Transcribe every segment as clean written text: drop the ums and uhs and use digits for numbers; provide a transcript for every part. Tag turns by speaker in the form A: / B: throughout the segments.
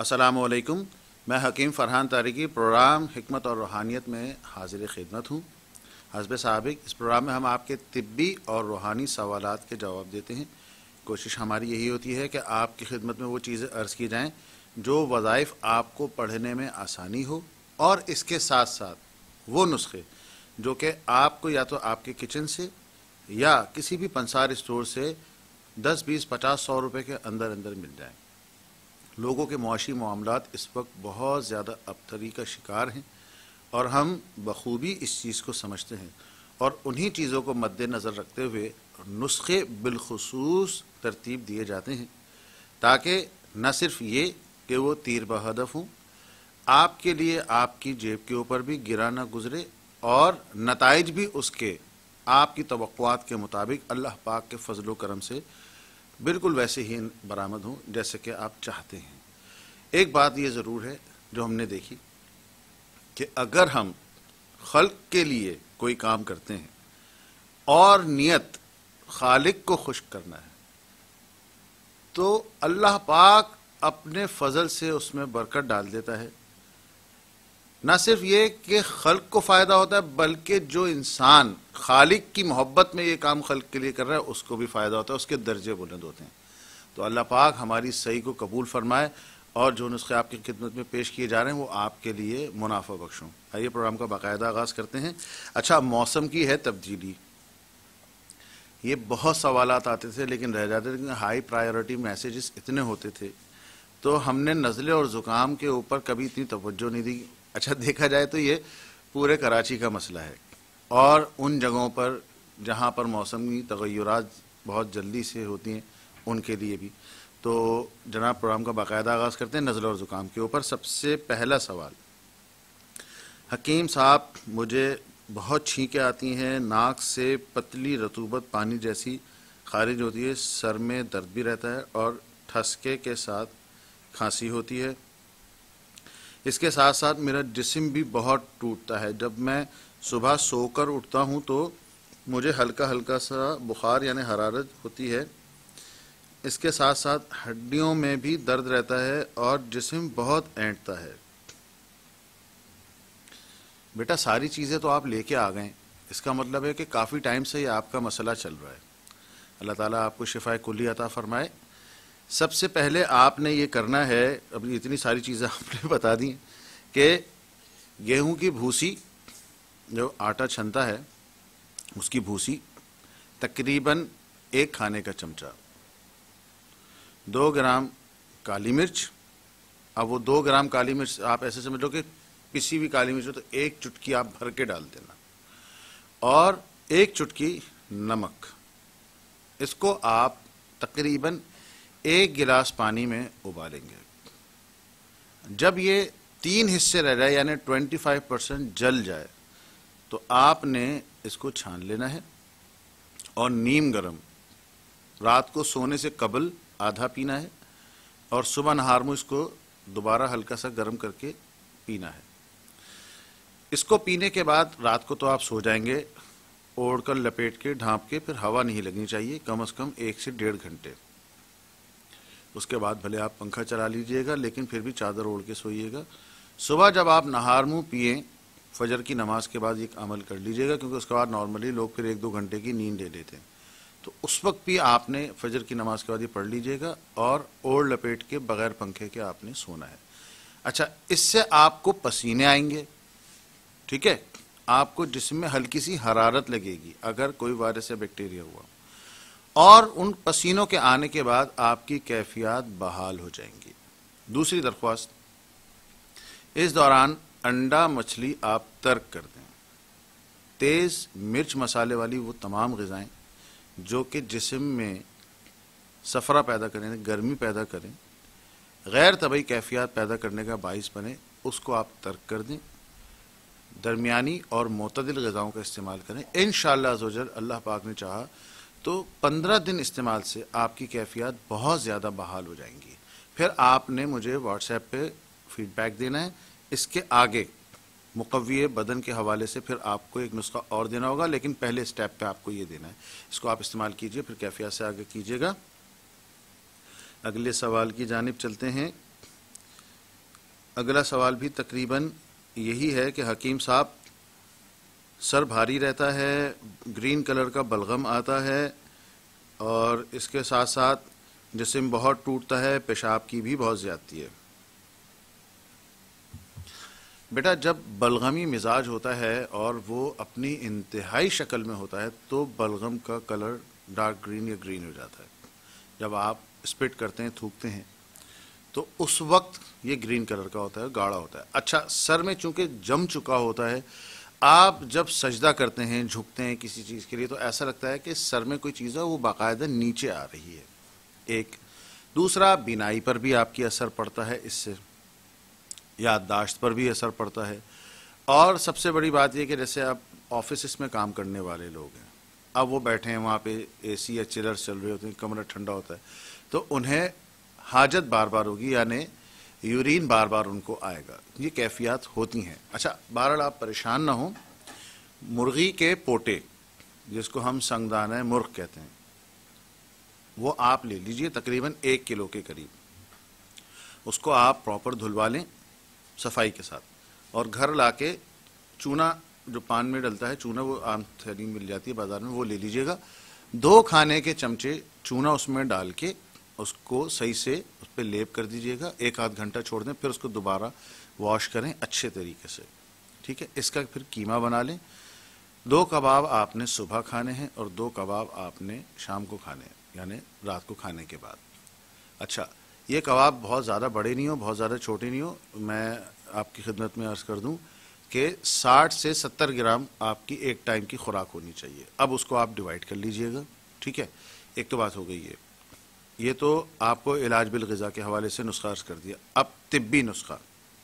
A: السلام علیکم. میں حکیم فرحان طارقی پروگرام حکمت اور روحانیت میں حاضر خدمت ہوں. حسب سابق اس پروگرام میں ہم آپ کے طبی اور روحانی سوالات کے جواب دیتے ہیں. کوشش ہماری یہی ہوتی ہے کہ آپ کی خدمت میں وہ چیزیں عرض کی جائیں جو وظائف آپ کو پڑھنے میں آسانی ہو، اور اس کے ساتھ ساتھ وہ نسخے جو کہ آپ کو یا تو آپ کے کچن سے یا کسی بھی پنسار اسٹور سے 10 20 50 100 روپے کے اندر اندر مل جائیں. لوگوں کے معاشی معاملات اس وقت بہت زیادہ ابتری کا شکار ہیں، اور ہم بخوبی اس چیز کو سمجھتے ہیں، اور انہی چیزوں کو مد نظر رکھتے ہوئے نسخے بالخصوص ترتیب دیے جاتے ہیں تاکہ نہ صرف یہ کہ وہ تیر بہدف ہوں، آپ کے لیے آپ کی جیب کے اوپر بھی گرا نہ گزرے، اور نتائج بھی اس کے آپ کی توقعات کے مطابق اللہ پاک کے فضل و کرم سے بالکل ویسے ہی برآمد ہوں جیسے کہ آپ چاہتے ہیں. ایک بات یہ ضرور ہے جو ہم نے دیکھی کہ اگر ہم خلق کے لیے کوئی کام کرتے ہیں اور نیت خالق کو خوش کرنا ہے تو اللہ پاک اپنے فضل سے اس میں برکت ڈال دیتا ہے. نہ صرف یہ کہ خلق کو فائدہ ہوتا ہے بلکہ جو انسان خالق کی محبت میں یہ کام خلق کے لیے کر رہا ہے اس کو بھی فائدہ ہوتا ہے، اس کے درجے بلند ہوتے ہیں. تو اللہ پاک ہماری صحیح کو قبول فرمائے، اور جو نسخے آپ کی خدمت میں پیش کیے جا رہے ہیں وہ آپ کے لیے منافع بخش ہوں. آئیے پروگرام کا باقاعدہ آغاز کرتے ہیں. اچھا، موسم کی ہے تبدیلی. یہ بہت سوالات آتے تھے لیکن رہ جاتے تھے، ہائی پرائیورٹی میسیجز اتنے ہوتے تھے تو ہم نے نزلے اور زکام کے اوپر کبھی اتنی توجہ نہیں دی. اچھا، دیکھا جائے تو یہ پورے کراچی کا مسئلہ ہے، اور ان جگہوں پر جہاں پر موسمی تغیرات بہت جلدی سے ہوتی ہیں ان کے لیے بھی. تو جناب پروگرام کا باقاعدہ آغاز کرتے ہیں نزلہ اور زکام کے اوپر. سب سے پہلا سوال، حکیم صاحب مجھے بہت چھینکیں آتی ہیں، ناک سے پتلی رطوبت پانی جیسی خارج ہوتی ہے، سر میں درد بھی رہتا ہے اور ٹھسکے کے ساتھ کھانسی ہوتی ہے. اس کے ساتھ ساتھ میرا جسم بھی بہت ٹوٹتا ہے. جب میں صبح سو کر اٹھتا ہوں تو مجھے ہلکا ہلکا سا بخار یعنی حرارت ہوتی ہے. اس کے ساتھ ساتھ ہڈیوں میں بھی درد رہتا ہے اور جسم بہت اینٹتا ہے. بیٹا ساری چیزیں تو آپ لے کے آ گئے، اس کا مطلب ہے کہ کافی ٹائم سے یہ آپ کا مسئلہ چل رہا ہے. اللہ تعالیٰ آپ کو شفائے کلی عطا فرمائے. سب سے پہلے آپ نے یہ کرنا ہے، اب اتنی ساری چیزیں آپ نے بتا دی کہ گیہوں کی بھوسی جو آٹا چھنتا ہے اس کی بھوسی تقریباً 1 کھانے کا چمچہ، 2 گرام کالی مرچ. اب وہ 2 گرام کالی مرچ آپ ایسے سمجھ لو کہ پسی ہوئی کالی مرچ ہو تو 1 چٹکی آپ بھر کے ڈال دینا، اور 1 چٹکی نمک. اس کو آپ تقریباً 1 گلاس پانی میں ابالیں گے. جب یہ 3 حصے رہ جائے یعنی 25% جل جائے تو آپ نے اس کو چھان لینا ہے، اور نیم گرم رات کو سونے سے قبل آدھا پینا ہے، اور صبح نہار میں اس کو دوبارہ ہلکا سا گرم کر کے پینا ہے. اس کو پینے کے بعد رات کو تو آپ سو جائیں گے اوڑھ کر لپیٹ کے ڈھانپ کے، پھر ہوا نہیں لگنی چاہیے کم از کم 1 سے 1.5 گھنٹے. اس کے بعد بھلے آپ پنکھا چلا لیجئے گا لیکن پھر بھی چادر اوڑھ کے سوئیے گا. صبح جب آپ نہار منہ پئیں فجر کی نماز کے بعد ایک عمل کر لیجئے گا، کیونکہ اس کے بعد نارملی لوگ پھر 1-2 گھنٹے کی نیند لے لیتے ہیں، تو اس وقت بھی آپ نے فجر کی نماز کے بعد یہ پڑھ لیجئے گا، اور اوڑھ لپیٹ کے بغیر پنکھے کے آپ نے سونا ہے. اچھا، اس سے آپ کو پسینے آئیں گے، ٹھیک ہے، آپ کو جسم میں ہلکی سی حرارت لگے گی اگر کوئی وائرس یا بیکٹیریا ہوا، اور ان پسینوں کے آنے کے بعد آپ کی کیفیات بحال ہو جائیں گی. دوسری درخواست، اس دوران انڈا مچھلی آپ ترک کر دیں. تیز مرچ مسالے والی وہ تمام غذائیں جو کہ جسم میں صفرا پیدا کریں، گرمی پیدا کریں، غیر طبعی کیفیات پیدا کرنے کا باعث بنے، اس کو آپ ترک کر دیں. درمیانی اور معتدل غذاؤں کا استعمال کریں. انشاءاللہ عزوجل اللہ پاک نے چاہا تو 15 دن استعمال سے آپ کی کیفیات بہت زیادہ بحال ہو جائیں گی. پھر آپ نے مجھے واٹس ایپ پہ فیڈ بیک دینا ہے. اس کے آگے مقوی بدن کے حوالے سے پھر آپ کو ایک نسخہ اور دینا ہوگا، لیکن پہلے سٹیپ پہ آپ کو یہ دینا ہے. اس کو آپ استعمال کیجئے، پھر کیفیات سے آگے کیجئے گا. اگلے سوال کی جانب چلتے ہیں. اگلا سوال بھی تقریباً یہی ہے کہ حکیم صاحب سر بھاری رہتا ہے، گرین کلر کا بلغم آتا ہے اور اس کے ساتھ ساتھ جسم بہت ٹوٹتا ہے، پیشاب کی بھی بہت زیادتی ہے۔ بیٹا جب بلغمی مزاج ہوتا ہے اور وہ اپنی انتہائی شکل میں ہوتا ہے تو بلغم کا کلر ڈارک گرین یا گرین ہو جاتا ہے۔ جب آپ اسپٹ کرتے ہیں، تھوکتے ہیں، تو اس وقت یہ گرین کلر کا ہوتا ہے، گاڑھا ہوتا ہے۔ اچھا، سر میں چونکہ جم چکا ہوتا ہے، آپ جب سجدہ کرتے ہیں، جھکتے ہیں کسی چیز کے لیے، تو ایسا لگتا ہے کہ سر میں کوئی چیز ہے وہ باقاعدہ نیچے آ رہی ہے۔ ایک دوسرا، بینائی پر بھی آپ کی اثر پڑتا ہے، اس سے یادداشت پر بھی اثر پڑتا ہے۔ اور سب سے بڑی بات یہ کہ جیسے آپ آفیسز میں کام کرنے والے لوگ ہیں، اب وہ بیٹھے ہیں وہاں پہ، اے سی یا چلر چل رہے ہوتے ہیں، کمرہ ٹھنڈا ہوتا ہے، تو انہیں حاجت بار بار ہوگی، یعنی یورین بار بار ان کو آئے گا۔ یہ کیفیات ہوتی ہیں۔ اچھا، بہرحال آپ پریشان نہ ہوں، مرغی کے پوٹے جس کو ہم سنگدانہ مرغ کہتے ہیں، وہ آپ لے لیجئے تقریباً 1 کلو کے قریب۔ اس کو آپ پراپر دھلوا لیں صفائی کے ساتھ، اور گھر لا کے چونا جو پان میں ڈلتا ہے، چونا وہ عام تھیلی مل جاتی ہے بازار میں، وہ لے لیجئے گا۔ 2 کھانے کے چمچے چونا اس میں ڈال کے اس کو صحیح سے اس پہ لیپ کر دیجئے گا، 1 آدھ گھنٹہ چھوڑ دیں، پھر اس کو دوبارہ واش کریں اچھے طریقے سے، ٹھیک ہے۔ اس کا پھر قیمہ بنا لیں۔ 2 کباب آپ نے صبح کھانے ہیں اور 2 کباب آپ نے شام کو کھانے ہیں، یعنی رات کو کھانے کے بعد۔ اچھا، یہ کباب بہت زیادہ بڑے نہیں ہو، بہت زیادہ چھوٹے نہیں ہو۔ میں آپ کی خدمت میں عرض کر دوں کہ 60 سے 70 گرام آپ کی ایک ٹائم کی خوراک ہونی چاہیے۔ اب اس کو آپ ڈیوائڈ کر لیجئے گا، ٹھیک ہے۔ ایک تو بات ہو گئی ہے، یہ تو آپ کو علاج بالغذا کے حوالے سے نسخہ عرض کر دیا۔ اب طبی نسخہ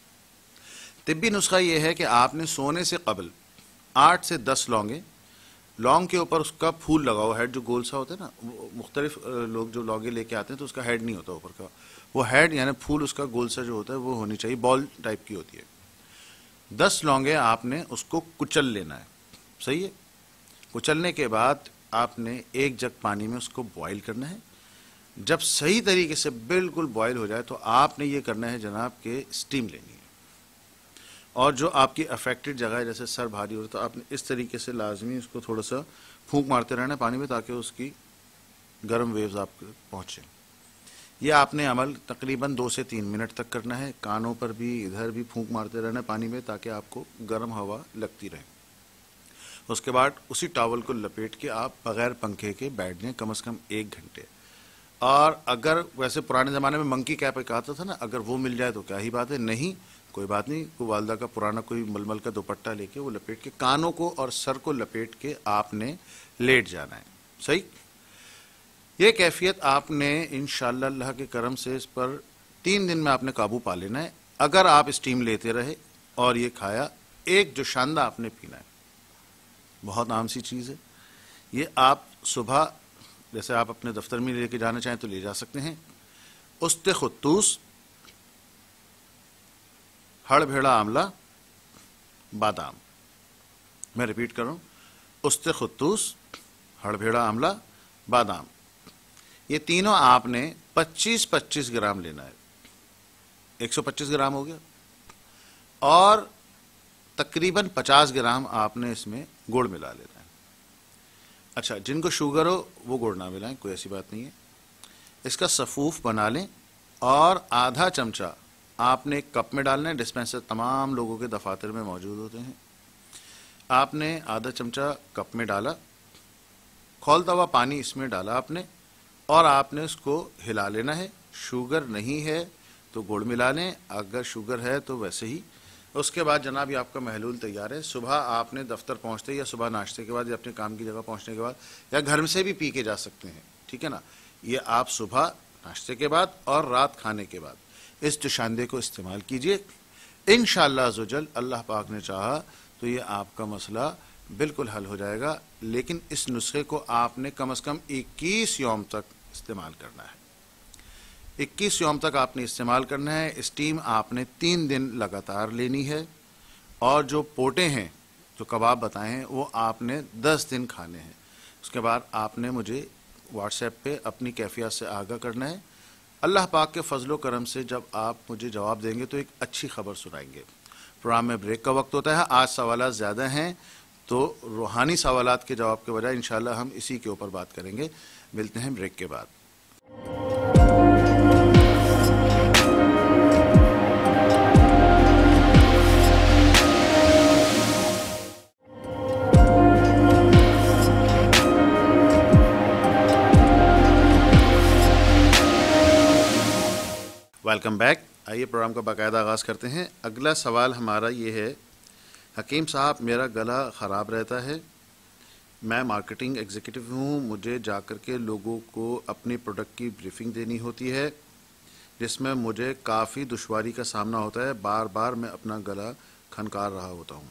A: یہ ہے کہ آپ نے سونے سے قبل 8 سے 10 لونگیں، لونگ کے اوپر اس کا پھول لگاؤ، ہیڈ جو گول سا ہوتا ہے نا، مختلف لوگ جو لونگیں لے کے آتے ہیں تو اس کا ہیڈ نہیں ہوتا اوپر کا، وہ ہیڈ یعنی پھول اس کا گول سا جو ہوتا ہے وہ ہونی چاہیے، بال ٹائپ کی ہوتی ہے۔ 10 لونگیں آپ نے اس کو کچل لینا ہے، صحیح ہے۔ کچلنے کے بعد آپ نے 1 جگ پانی میں اس کو بوائل کرنا ہے۔ جب صحیح طریقے سے بالکل بوائل ہو جائے تو آپ نے یہ کرنا ہے جناب کہ اسٹیم لینی ہے، اور جو آپ کی افیکٹڈ جگہ ہے، جیسے سر بھاری ہو رہا ہے تو آپ نے اس طریقے سے لازمی اس کو تھوڑا سا پھونک مارتے رہنا ہے پانی میں، تاکہ اس کی گرم ویوز آپ پہنچیں۔ یہ آپ نے عمل تقریباً 2 سے 3 منٹ تک کرنا ہے، کانوں پر بھی ادھر بھی پھونک مارتے رہنا ہے پانی میں، تاکہ آپ کو گرم ہوا لگتی رہے۔ اس کے بعد اسی ٹاول کو لپیٹ کے آپ بغیر پنکھے کے بیٹھ جائیں کم از کم 1 گھنٹے۔ اور اگر ویسے پرانے زمانے میں منکی کیپ ایک آتا تھا نا، اگر وہ مل جائے تو کیا ہی بات ہے، نہیں کوئی بات نہیں، کوئی والدہ کا پرانا کوئی ململ کا دوپٹہ لے کے وہ لپیٹ کے کانوں کو اور سر کو لپیٹ کے آپ نے لیٹ جانا ہے، صحیح۔ یہ کیفیت آپ نے انشاءاللہ اللہ کے کرم سے اس پر 3 دن میں آپ نے قابو پا لینا ہے، اگر آپ اسٹیم لیتے رہے اور یہ کھایا۔ ایک جو شاندہ آپ نے پینا ہے، بہت عام سی چیز ہے یہ، آپ صبح جیسے آپ اپنے دفتر میں لے کے جانا چاہیں تو لے جا سکتے ہیں۔ است خطوس، ہڑ بھیڑا آملہ، بادام۔ میں ریپیٹ کر رہا ہوں، است خطوس، ہڑ بھیڑا آملہ، بادام۔ یہ تینوں آپ نے 25-25 گرام لینا ہے، 125 گرام ہو گیا، اور تقریباً 50 گرام آپ نے اس میں گڑ ملا لینا ہے۔ اچھا، جن کو شوگر ہو وہ گڑ نہ ملائیں، کوئی ایسی بات نہیں ہے۔ اس کا صفوف بنا لیں، اور آدھا چمچہ آپ نے ایک کپ میں ڈالنا ہے، ڈسپینسر تمام لوگوں کے دفاتر میں موجود ہوتے ہیں۔ آپ نے آدھا چمچہ کپ میں ڈالا، کھولتا ہوا پانی اس میں ڈالا آپ نے، اور آپ نے اس کو ہلا لینا ہے۔ شوگر نہیں ہے تو گڑ ملا لیں، اگر شوگر ہے تو ویسے ہی۔ اس کے بعد جناب یہ آپ کا محلول تیار ہے۔ صبح آپ نے دفتر پہنچتے یا صبح ناشتے کے بعد یا اپنے کام کی جگہ پہنچنے کے بعد یا گھر سے بھی پی کے جا سکتے ہیں، ٹھیک ہے نا۔ یہ آپ صبح ناشتے کے بعد اور رات کھانے کے بعد اس جوشاندے کو استعمال کیجئے، انشاءاللہ عزوجل اللہ پاک نے چاہا تو یہ آپ کا مسئلہ بالکل حل ہو جائے گا۔ لیکن اس نسخے کو آپ نے کم از کم 21 یوم تک استعمال کرنا ہے، 21 یوم تک آپ نے استعمال کرنا ہے۔ اسٹیم آپ نے 3 دن لگاتار لینی ہے، اور جو پوٹے ہیں جو کباب بتائے ہیں وہ آپ نے 10 دن کھانے ہیں۔ اس کے بعد آپ نے مجھے واٹس ایپ پہ اپنی کیفیت سے آگاہ کرنا ہے، اللہ پاک کے فضل و کرم سے جب آپ مجھے جواب دیں گے تو ایک اچھی خبر سنائیں گے۔ پروگرام میں بریک کا وقت ہوتا ہے، آج سوالات زیادہ ہیں تو روحانی سوالات کے جواب کے بجائے انشاءاللہ ہم اسی کے اوپر بات کریں گے۔ ملتے ہیں بریک کے بعد۔ Welcome back. آئیے پروگرام کا باقاعدہ آغاز کرتے ہیں۔ اگلا سوال ہمارا یہ ہے، حکیم صاحب میرا گلا خراب رہتا ہے، میں مارکیٹنگ ایگزیکٹو ہوں، مجھے جا کر کے لوگوں کو اپنی پروڈکٹ کی بریفنگ دینی ہوتی ہے جس میں مجھے کافی دشواری کا سامنا ہوتا ہے، بار بار میں اپنا گلا کھنکار رہا ہوتا ہوں۔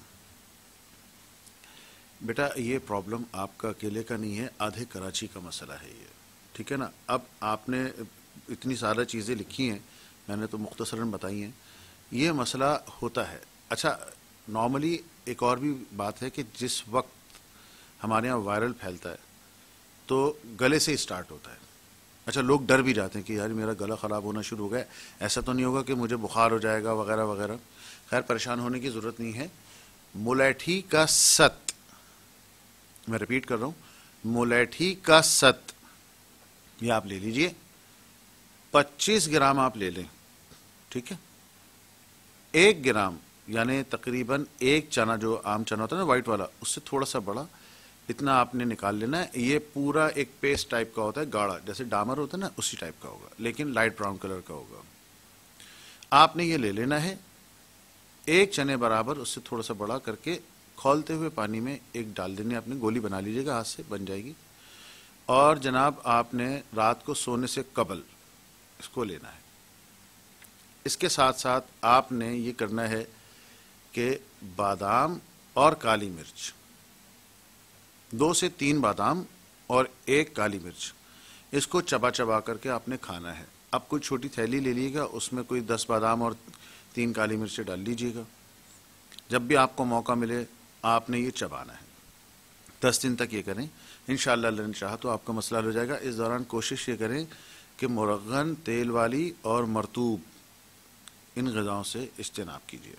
A: بیٹا یہ پرابلم آپ کا اکیلے کا نہیں ہے، آدھے کراچی کا مسئلہ ہے یہ، ٹھیک ہے نا۔ اب آپ نے اتنی سارا چیزیں لکھی ہیں، میں نے تو مختصراً بتائی ہیں، یہ مسئلہ ہوتا ہے۔ اچھا نارملی ایک اور بھی بات ہے کہ جس وقت ہمارے یہاں وائرل پھیلتا ہے تو گلے سے اسٹارٹ ہوتا ہے۔ اچھا لوگ ڈر بھی جاتے ہیں کہ یار میرا گلا خراب ہونا شروع ہو گیا، ایسا تو نہیں ہوگا کہ مجھے بخار ہو جائے گا وغیرہ وغیرہ۔ خیر پریشان ہونے کی ضرورت نہیں ہے۔ ملیٹھی کا ست، میں ریپیٹ کر رہا ہوں، ملیٹھی کا ست یہ آپ لے لیجئے، 25 گرام آپ لے لیں، ٹھیک ہے۔ 1 گرام یعنی تقریباً ایک چنا، جو عام چنا ہوتا ہے نا وائٹ والا، اس سے تھوڑا سا بڑا، اتنا آپ نے نکال لینا ہے۔ یہ پورا ایک پیسٹ ٹائپ کا ہوتا ہے، گاڑھا جیسے ڈامر ہوتا ہے نا اسی ٹائپ کا ہوگا، لیکن لائٹ براؤن کلر کا ہوگا۔ آپ نے یہ لے لینا ہے، ایک چنے برابر، اس سے تھوڑا سا بڑا کر کے کھولتے ہوئے پانی میں ایک ڈال دینے، آپ نے گولی بنا لیجیے گا، ہاتھ سے بن جائے گی۔ اور جناب آپ نے رات کو سونے سے قبل اس کو لینا ہے۔ اس کے ساتھ ساتھ آپ نے یہ کرنا ہے کہ بادام اور کالی مرچ، 2 سے 3 بادام اور 1 کالی مرچ، اس کو چبا چبا کر کے آپ نے کھانا ہے۔ اب کوئی چھوٹی تھیلی لے لیے گا، اس میں کوئی 10 بادام اور 3 کالی مرچیں ڈال لیجیے گا۔ جب بھی آپ کو موقع ملے آپ نے یہ چبانا ہے، 10 دن تک یہ کریں، انشاءاللہ اللہ نے چاہا تو آپ کا مسئلہ حل ہو جائے گا۔ اس دوران کوشش یہ کریں کہ مرغن، تیل والی اور مرطوب ان غذاؤں سے اجتناب کیجیے۔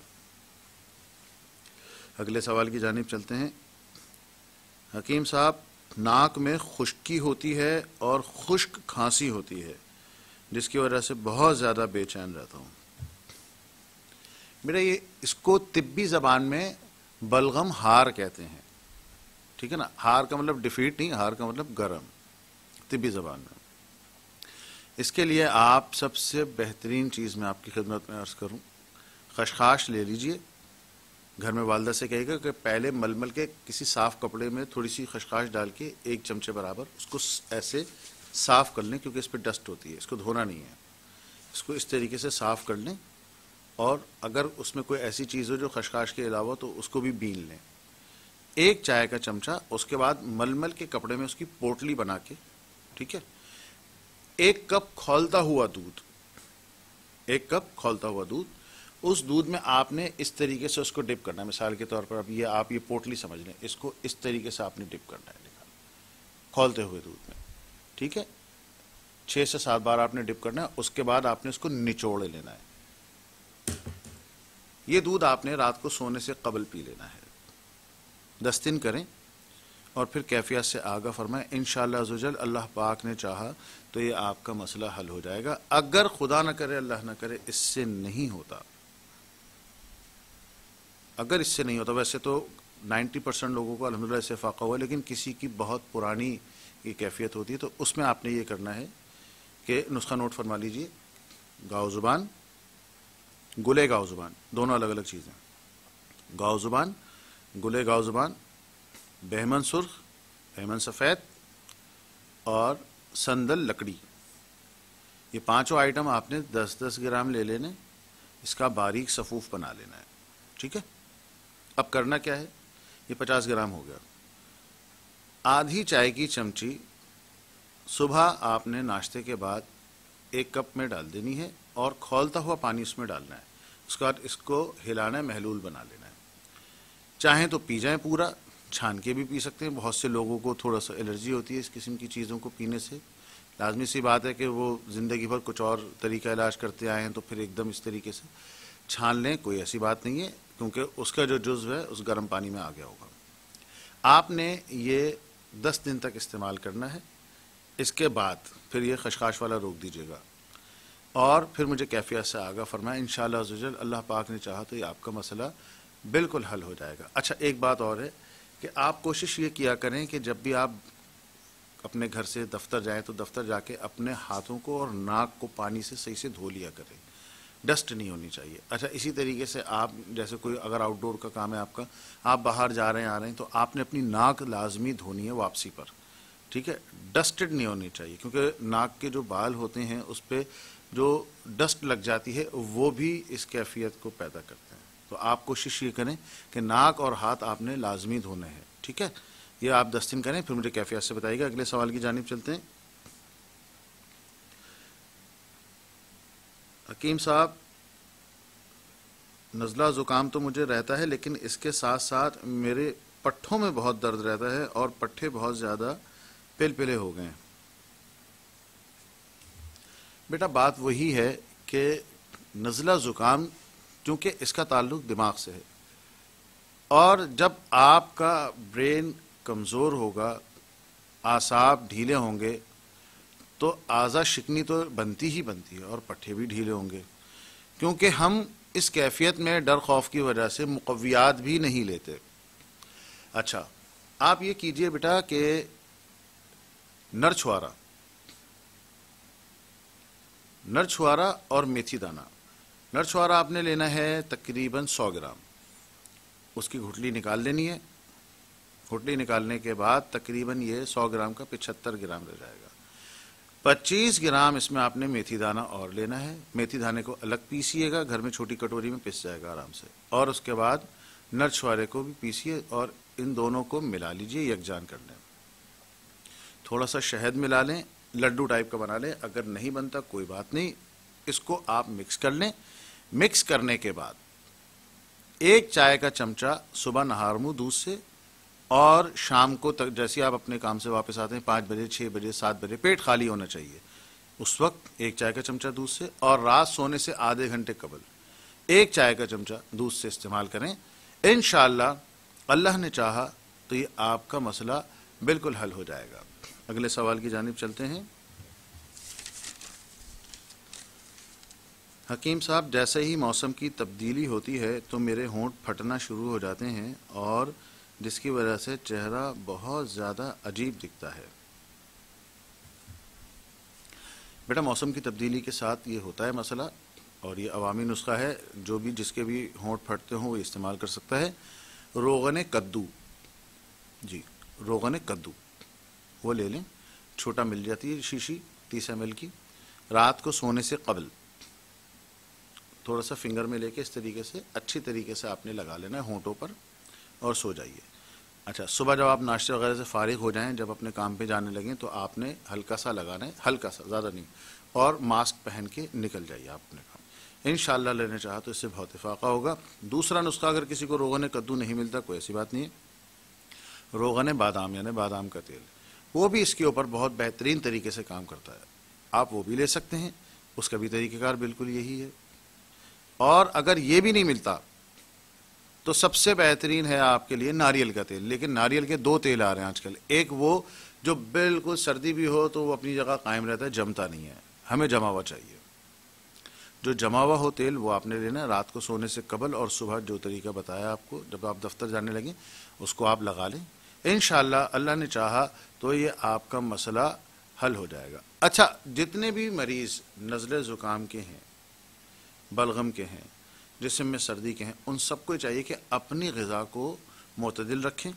A: اگلے سوال کی جانب چلتے ہیں۔ حکیم صاحب ناک میں خشکی ہوتی ہے اور خشک کھانسی ہوتی ہے جس کی وجہ سے بہت زیادہ بے چین رہتا ہوں۔ میرا یہ اس کو طبی زبان میں بلغم ہار کہتے ہیں، ٹھیک ہے نا۔ ہار کا مطلب ڈیفیٹ نہیں، ہار کا مطلب گرم، طبی زبان میں۔ اس کے لیے آپ سب سے بہترین چیز میں آپ کی خدمت میں عرض کروں، خشخاش لے لیجئے، گھر میں والدہ سے کہے گا کہ پہلے مل مل کے کسی صاف کپڑے میں تھوڑی سی خشخاش ڈال کے 1 چمچے برابر اس کو ایسے صاف کر لیں، کیونکہ اس پہ ڈسٹ ہوتی ہے، اس کو دھونا نہیں ہے، اس کو اس طریقے سے صاف کر لیں۔ اور اگر اس میں کوئی ایسی چیز ہو جو خشخاش کے علاوہ تو اس کو بھی بین لیں، 1 چائے کا چمچہ، اس کے بعد مل مل کے کپڑے میں اس کی پوٹلی بنا کے، ٹھیک ہے، 1 کپ کھولتا ہوا دودھ، 1 کپ کھولتا ہوا دودھ، اس دودھ میں آپ نے اس طریقے سے اس کو ڈپ کرنا ہے۔ مثال کے طور پر اب یہ آپ یہ پوٹلی سمجھ لیں، اس کو اس طریقے سے آپ نے ڈپ کرنا ہے کھولتے ہوئے دودھ میں، ٹھیک ہے، 6 سے 7 بار آپ نے ڈپ کرنا ہے۔ اس کے بعد آپ نے اس کو نچوڑ لینا ہے۔ یہ دودھ آپ نے رات کو سونے سے قبل پی لینا ہے، 10 دن کریں اور پھر کیفیت سے آگاہ فرمائیں، انشاءاللہ عزوجل اللہ پاک نے چاہا تو یہ آپ کا مسئلہ حل ہو جائے گا۔ اگر خدا نہ کرے، اللہ نہ کرے، اس سے نہیں ہوتا، اگر اس سے نہیں ہوتا، ویسے تو 90% لوگوں کو الحمدللہ اس سے فاقہ ہوا، لیکن کسی کی بہت پرانی یہ کیفیت ہوتی ہے، تو اس میں آپ نے یہ کرنا ہے کہ نسخہ نوٹ فرما لیجئے، گاؤ زبان، گلے گاؤ زبان، دونوں الگ الگ چیزیں، گاؤ زبان، گلے گاؤ زبان، بہمن سرخ، بہمن سفید اور سندل لکڑی، یہ 5 آئٹم آپ نے 10-10 گرام لے لینے، اس کا باریک صفوف بنا لینا ہے، ٹھیک ہے۔ اب کرنا کیا ہے، یہ 50 گرام ہو گیا، آدھی چائے کی چمچی صبح آپ نے ناشتے کے بعد 1 کپ میں ڈال دینی ہے اور کھولتا ہوا پانی اس میں ڈالنا ہے۔ اس کے بعد اس کو ہلانا ہے، محلول بنا لینا ہے۔ چاہیں تو پی جائیں پورا، چھان کے بھی پی سکتے ہیں، بہت سے لوگوں کو تھوڑا سا الرجی ہوتی ہے اس قسم کی چیزوں کو پینے سے، لازمی سی بات ہے کہ وہ زندگی بھر کچھ اور طریقہ علاج کرتے آئے ہیں تو پھر ایک دم اس طریقے سے چھان لیں، کوئی ایسی بات نہیں ہے، کیونکہ اس کا جو جزو ہے اس گرم پانی میں آ گیا ہوگا۔ آپ نے یہ 10 دن تک استعمال کرنا ہے، اس کے بعد پھر یہ خشخاش والا روک دیجیے گا اور پھر مجھے کیفیت سے آگاہ فرمائیں، انشاءاللہ عزوجل اللہ پاک نے چاہا تو یہ آپ کا مسئلہ بالکل حل ہو جائے گا۔ اچھا ایک بات اور ہے کہ آپ کوشش یہ کیا کریں کہ جب بھی آپ اپنے گھر سے دفتر جائیں تو دفتر جا کے اپنے ہاتھوں کو اور ناک کو پانی سے صحیح سے دھو لیا کریں، ڈسٹ نہیں ہونی چاہیے۔ اچھا اسی طریقے سے آپ جیسے کوئی اگر آؤٹ ڈور کا کام ہے آپ کا، آپ باہر جا رہے ہیں آ رہے ہیں تو آپ نے اپنی ناک لازمی دھونی ہے واپسی پر، ٹھیک ہے، ڈسٹڈ نہیں ہونی چاہیے، کیونکہ ناک کے جو بال ہوتے ہیں اس پہ جو ڈسٹ لگ جاتی ہے وہ بھی اس کیفیت کو پیدا کرتے ہیں۔ تو آپ کوشش یہ کریں کہ ناک اور ہاتھ آپ نے لازمی دھونے ہیں، ٹھیک ہے، یہ آپ 10 دن کریں، پھر مجھے کیفیت سے بتائیے گا۔ اگلے سوال کی جانب چلتے ہیں۔ حکیم صاحب، نزلہ زکام تو مجھے رہتا ہے لیکن اس کے ساتھ ساتھ میرے پٹھوں میں بہت درد رہتا ہے اور پٹھے بہت زیادہ پلپلے ہو گئے ہیں۔ بیٹا بات وہی ہے کہ نزلہ زکام چونکہ اس کا تعلق دماغ سے ہے، اور جب آپ کا برین کمزور ہوگا، اعصاب ڈھیلے ہوں گے تو اعضاء شکنی تو بنتی ہی بنتی ہے اور پٹھے بھی ڈھیلے ہوں گے، کیونکہ ہم اس کیفیت میں ڈر خوف کی وجہ سے مقویات بھی نہیں لیتے۔ اچھا آپ یہ کیجئے بیٹا کہ نر چھوارا اور میتھی دانہ، نر چھوارا آپ نے لینا ہے تقریباً 100 گرام، اس کی گھٹلی نکال لینی ہے، گھٹلی نکالنے کے بعد تقریباً یہ 100 گرام کا 75 گرام رہ جائے گا۔ 25 گرام اس میں آپ نے میتھی دانہ اور لینا ہے، میتھی دانے کو الگ پیسیے گا، گھر میں چھوٹی کٹوری میں پس جائے گا آرام سے، اور اس کے بعد نر چھوارے کو بھی پیسیے اور ان دونوں کو ملا لیجئے، یکجان کر لیں، تھوڑا سا شہد ملا لیں، لڈو ٹائپ کا بنا لیں، اگر نہیں بنتا کوئی بات نہیں، اس کو آپ مکس کر لیں۔ مکس کرنے کے بعد 1 چائے کا چمچہ صبح نہار منہ دودھ سے، اور شام کو تک جیسے آپ اپنے کام سے واپس آتے ہیں 5 بجے 6 بجے 7 بجے پیٹ خالی ہونا چاہیے، اس وقت 1 چائے کا چمچہ دودھ سے، اور رات سونے سے آدھے گھنٹے قبل 1 چائے کا چمچہ دودھ سے استعمال کریں۔ انشاءاللہ اللہ نے چاہا تو یہ آپ کا مسئلہ بالکل حل ہو جائے گا۔ اگلے سوال کی جانب چلتے ہیں۔ حکیم صاحب، جیسے ہی موسم کی تبدیلی ہوتی ہے تو میرے ہونٹ پھٹنا شروع ہو جاتے ہیں اور جس کی وجہ سے چہرہ بہت زیادہ عجیب دکھتا ہے۔ بیٹا موسم کی تبدیلی کے ساتھ یہ ہوتا ہے مسئلہ، اور یہ عوامی نسخہ ہے، جو بھی جس کے بھی ہونٹ پھٹتے ہوں وہ استعمال کر سکتا ہے۔ روغن کدو، جی روغن کدو وہ لے لیں، چھوٹا مل جاتی ہے شیشی 30 ml کی، رات کو سونے سے قبل تھوڑا سا فنگر میں لے کے اس طریقے سے اچھی طریقے سے آپ نے لگا لینا ہے ہونٹوں پر اور سو جائیے۔ اچھا صبح جب آپ ناشتے وغیرہ سے فارغ ہو جائیں، جب اپنے کام پہ جانے لگیں تو آپ نے ہلکا سا لگانا ہے، ہلکا سا، زیادہ نہیں، اور ماسک پہن کے نکل جائیے آپ اپنے کام، انشاءاللہ اللہ نے چاہا تو اس سے بہت افاقہ ہوگا۔ دوسرا نسخہ اگر کسی کو روغن کدو نہیں ملتا کوئی ایسی بات نہیں ہے، روغن بادام یعنی بادام کا تیل، وہ بھی اس کے اوپر بہت بہترین طریقے سے کام کرتا ہے، آپ وہ بھی لے سکتے ہیں، اس کا بھی طریقہ کار بالکل یہی ہے۔ اور اگر یہ بھی نہیں ملتا تو سب سے بہترین ہے آپ کے لیے ناریل کا تیل، لیکن ناریل کے 2 تیل آ رہے ہیں آج کل، ایک وہ جو بالکل سردی بھی ہو تو وہ اپنی جگہ قائم رہتا ہے، جمتا نہیں ہے، ہمیں جما ہوا چاہیے، جو جما ہوا ہو تیل وہ آپ نے لینا ہے، رات کو سونے سے قبل اور صبح جو طریقہ بتایا آپ کو جب آپ دفتر جانے لگیں اس کو آپ لگا لیں، انشاءاللہ اللہ نے چاہا تو یہ آپ کا مسئلہ حل ہو جائے گا۔ اچھا جتنے بھی مریض نزلے زکام کے ہیں، بلغم کے ہیں، جسم میں سردی کے ہیں، ان سب کو چاہیے کہ اپنی غذا کو معتدل رکھیں،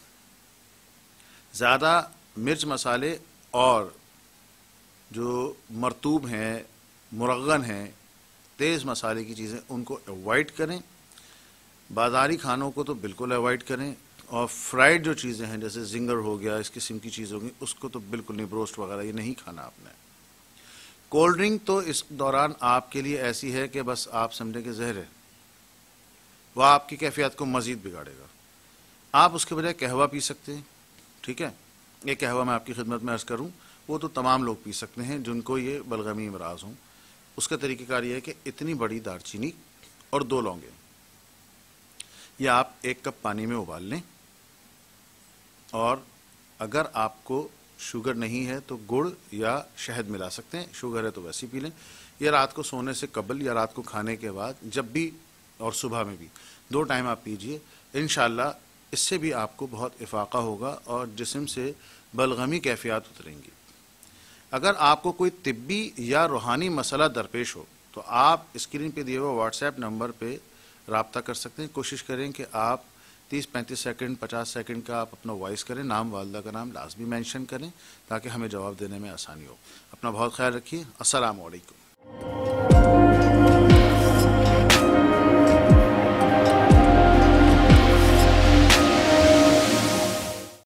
A: زیادہ مرچ مسالے اور جو مرطوب ہیں، مرغن ہیں، تیز مسالے کی چیزیں ان کو اوائڈ کریں، بازاری کھانوں کو تو بالکل اوائڈ کریں، اور فرائیڈ جو چیزیں ہیں جیسے زنگر ہو گیا، اس قسم کی چیز ہوگی اس کو تو بالکل نہیں، بروسٹ وغیرہ یہ نہیں کھانا آپ نے۔ کولڈ ڈرنک تو اس دوران آپ کے لیے ایسی ہے کہ بس آپ سمجھیں کہ زہر ہے، وہ آپ کی کیفیت کو مزید بگاڑے گا، آپ اس کے بجائے قہوہ پی سکتے ہیں، ٹھیک ہے، ایک قہوہ میں آپ کی خدمت میں عرض کروں، وہ تو تمام لوگ پی سکتے ہیں جن کو یہ بلغمی امراض ہوں۔ اس کا طریقہ کار یہ ہے کہ اتنی بڑی دار چینی اور 2 لونگیں یہ آپ 1 کپ پانی میں ابال لیں، اور اگر آپ کو شوگر نہیں ہے تو گڑ یا شہد ملا سکتے ہیں، شوگر ہے تو ویسے ہی پی لیں۔ یہ رات کو سونے سے قبل یا رات کو کھانے کے بعد جب بھی اور صبح میں بھی 2 ٹائم آپ پیجئے، انشاءاللہ اس سے بھی آپ کو بہت افاقہ ہوگا اور جسم سے بلغمی کیفیات اتریں گی۔ اگر آپ کو کوئی طبی یا روحانی مسئلہ درپیش ہو تو آپ اسکرین پہ دیے ہوئے واٹس ایپ نمبر پہ رابطہ کر سکتے ہیں۔ کوشش کریں کہ آپ 30-35 سیکنڈ 50 سیکنڈ کا آپ اپنا وائس کریں، نام والدہ کا نام لازمی مینشن کریں تاکہ ہمیں جواب دینے میں آسانی ہو۔ اپنا بہت خیال رکھیے۔ السلام علیکم۔